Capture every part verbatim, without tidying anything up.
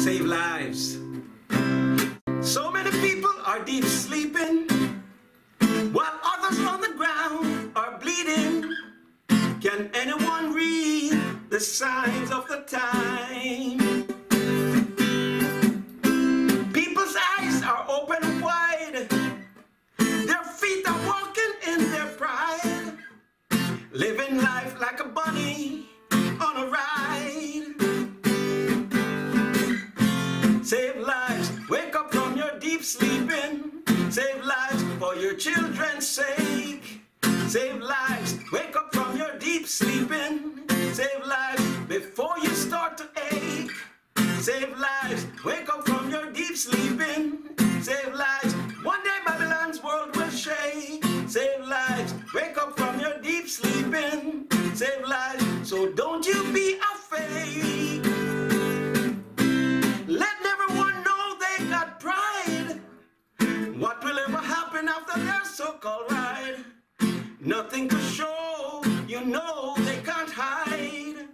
save lives. So many people are deep sleeping, while others on the ground are bleeding. Can anyone read the signs of the time? People's eyes are open wide, their feet are walking in their pride, living life like a bunny on a ride. Save lives, wake up from your deep sleeping. Save lives for your children's sake. Save lives, wake up from your deep sleeping. Save lives before you start to ache. Save lives, wake up from your deep sleeping. Save lives, one day Babylon's world will shake. Save lives, wake up from your deep sleeping. Save lives, so don't you be afraid. Let everyone know they got pride. What will ever happen after their so-called ride? Nothing to show, you know they can't hide.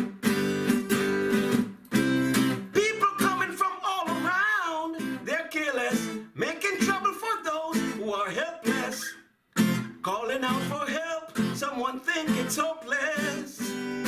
People coming from all around, they're careless, making trouble for those who are helpless. Calling out for help, someone think it's hopeless.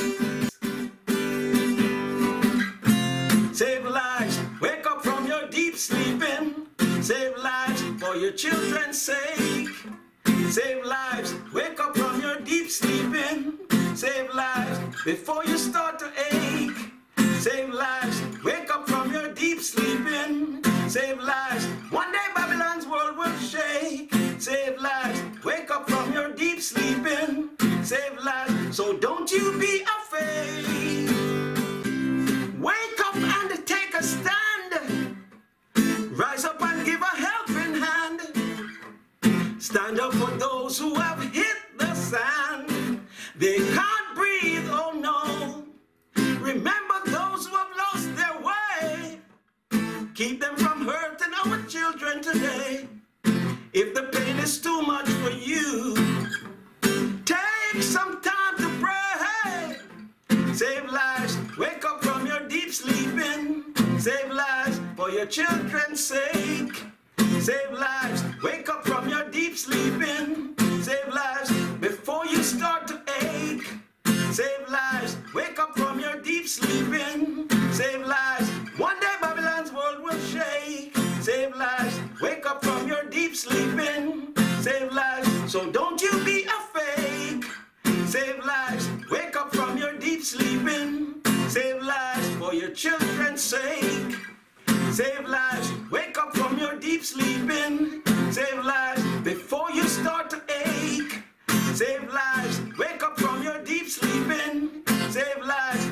Save lives, wake up from your deep sleeping. Save lives for your children's sake. Save lives, wake up from your deep sleeping. Save lives before you start to ache. Save lives, wake up from your deep sleeping. Save lives, one day Babylon's world will shake. Save lives, wake up from your deep sleeping. Save lives, so don't you be afraid. Wake up and take a stand. Rise up and give a helping hand. Stand up for those who have hit the sand. They can't breathe, oh no. Remember those who have lost their way. Keep them from hurting our children today. If the pain is too much for you, take some time to pray. Save lives, wake up from your deep sleeping. Save lives for your children's sake. Save lives, wake up from your deep sleeping. Save lives before you start to ache. Save lives, wake up from your deep sleeping. Save lives, one day Babylon's world will shake. Save lives, wake up from your deep sleeping. Save lives, so don't you be afraid. Save lives, wake up from your deep sleeping. Save lives for your children's sake. Save lives, wake up from your deep sleeping. Save lives before you start to ache. Save lives, wake up from your deep sleeping. Save lives